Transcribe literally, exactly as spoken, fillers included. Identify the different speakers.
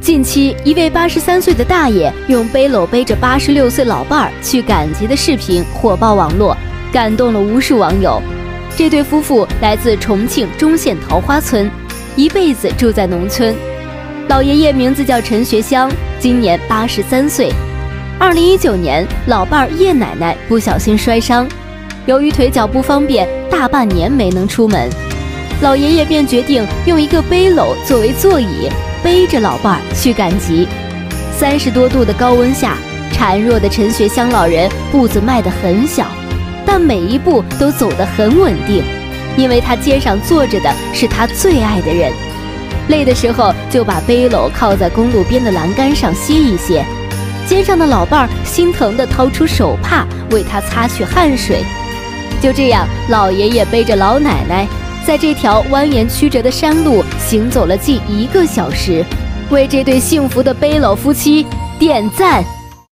Speaker 1: 近期，一位八十三岁的大爷用背篓背着八十六岁老伴儿去赶集的视频火爆网络，感动了无数网友。这对夫妇来自重庆忠县桃花村，一辈子住在农村。老爷爷名字叫陈学香，今年八十三岁。二零一九年，老伴儿叶奶奶不小心摔伤，由于腿脚不方便，大半年没能出门。老爷爷便决定用一个背篓作为座椅，背着老伴儿去赶集。三十多度的高温下，孱弱的陈学香老人步子迈得很小，但每一步都走得很稳定，因为他肩上坐着的是他最爱的人。累的时候就把背篓靠在公路边的栏杆上歇一歇，肩上的老伴儿心疼地掏出手帕为他擦去汗水。就这样，老爷爷背着老奶奶在这条蜿蜒曲折的山路行走了近一个小时，为这对幸福的背篓夫妻点赞。